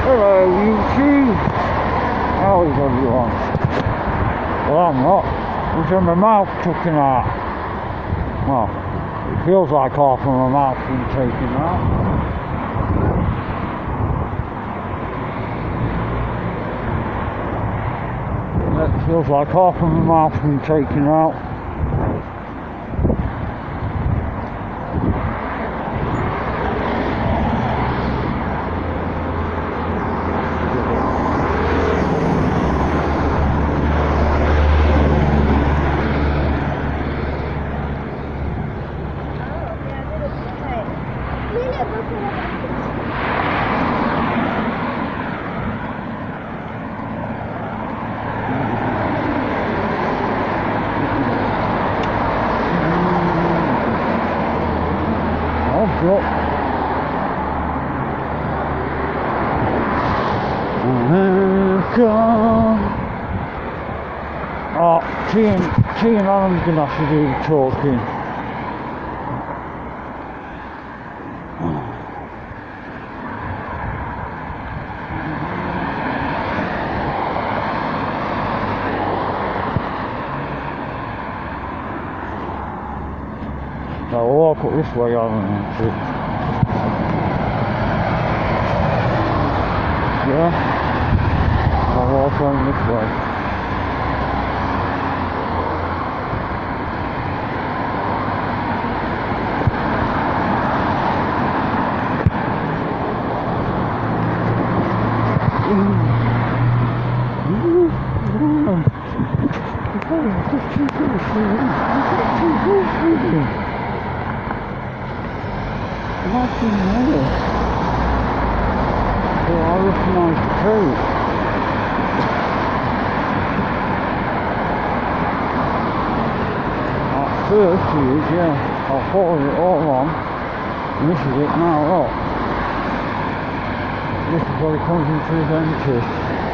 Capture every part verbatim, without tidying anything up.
Hello YouTube! How is everyone? Well, I'm not. I'm with my mouth tucking out. Well, it feels like half of my mouth's been taken out. It feels like half of my mouth's been taken out. Look. Oh, T and, T and Alan's gonna have to do the talking. Now we'll walk up this way, Alan, and see. Yeah, I'll walk on this way. Nothing there. So I recognise the coat. At first, it, yeah, I followed it all on, and this is it now, look. This is where he comes into his dentist.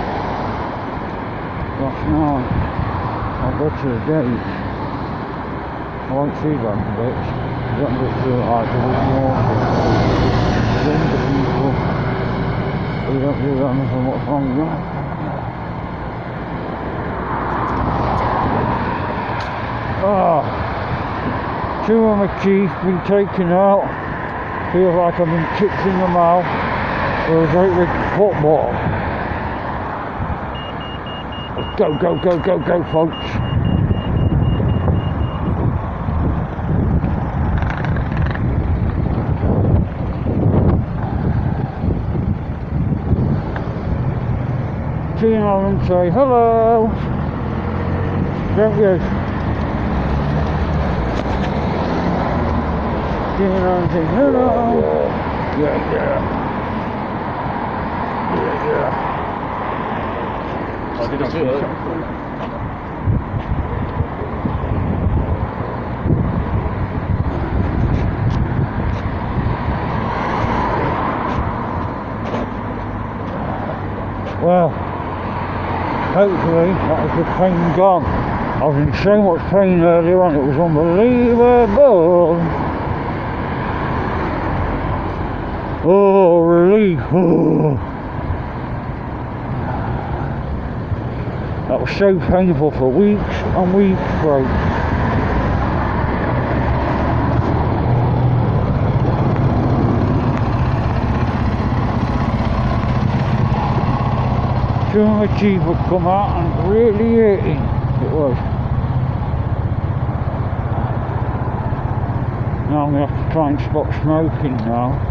That's now, I'll go to the gate. I won't see them bits. I don't go through like a bit more. Younger people, they don't do anything what's wrong with them. Ah, two of my teeth been taken out. Feels like I've been kicked in the mouth with a great big football. Go, go, go, go, go, folks. See you and say hello. Don't you? See you and say hello. Yeah, yeah. Yeah, yeah. I didn't see it. Well, hopefully that was the pain gone. I was in so much pain earlier on, it was unbelievable. Oh, relief. Oh. That was so painful for weeks and weeks straight. Two of my teeth would come out and really hurting it was. Now I'm going to have to try and stop smoking now.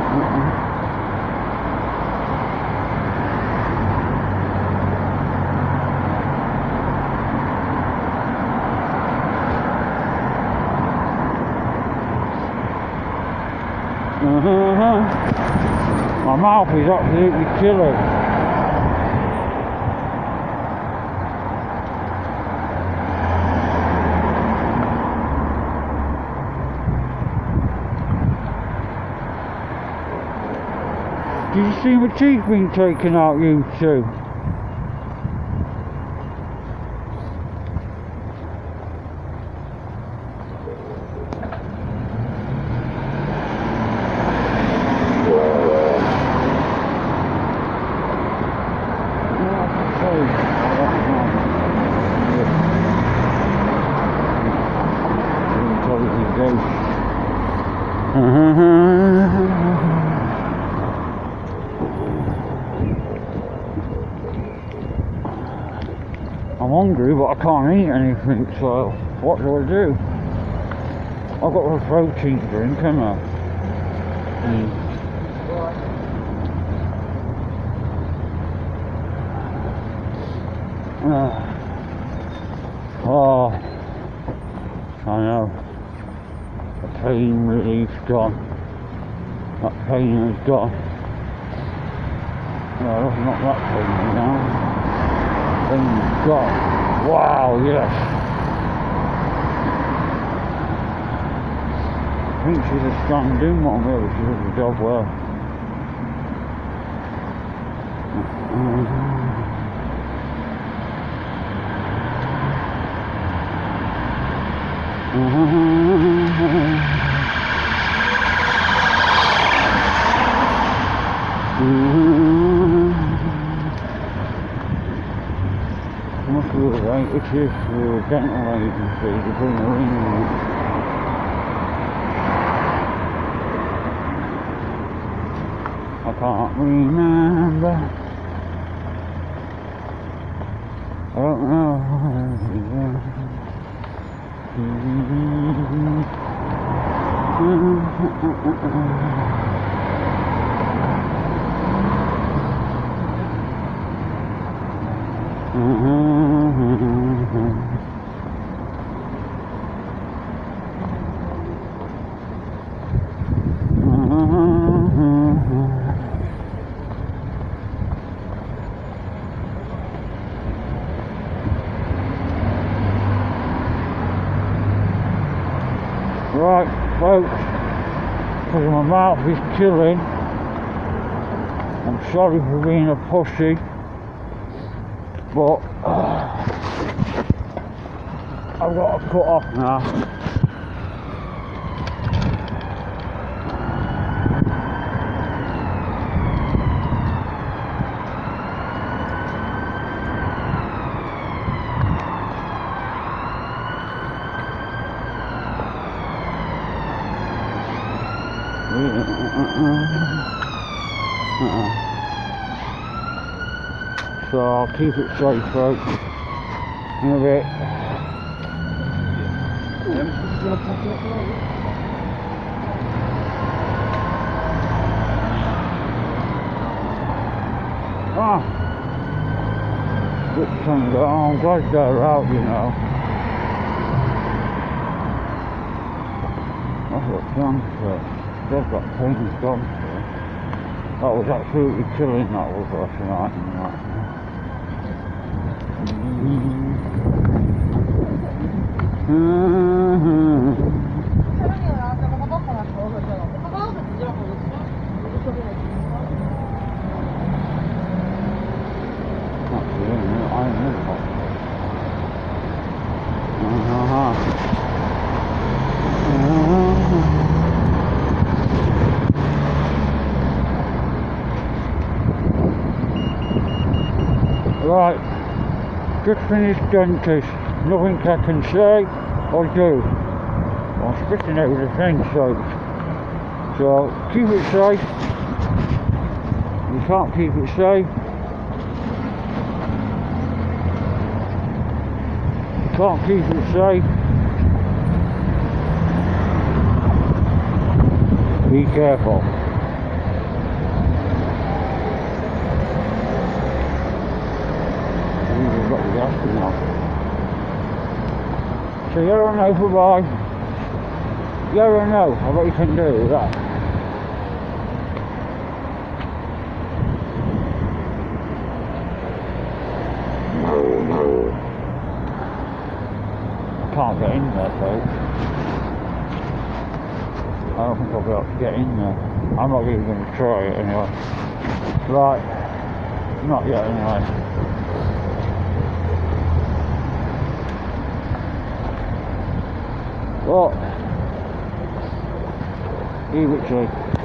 Uh-huh. My mouth is absolutely chilly. Did you see my teeth being taken out, you two? I'm hungry, but I can't eat anything, so what do I do? I've got a protein drink, haven't I? Mm. Uh, oh, I know. The pain relief's gone. That pain is gone. No, not that pain now. Pain's gone. Wow, yes. I think she's a standing one, really. She does the job well. Must be right, it is the dental agency to bring her in. I can't remember. I don't know. Right, folks, because my mouth is killing, I'm sorry for being a pussy, but uh, I've got to cut off now. Uh-uh. So I'll keep it safe, folks. In a bit. Ah, good thing. Oh, I'm glad they're out, you know. That's what transfer. They've got things done. That was absolutely killing, that was last night. Right, just finished dentist. Nothing I can say or do. I'm spitting out the fence sides. So keep it safe. You can't keep it safe. You can't keep it safe. Be careful. asking now. So yeah or no for why? Yeah or no? I bet you can do that. I can't get in there, folks. I don't think I'll be able to get in there. I'm not even going to try it anyway. Right, not yet anyway. Well, eventually.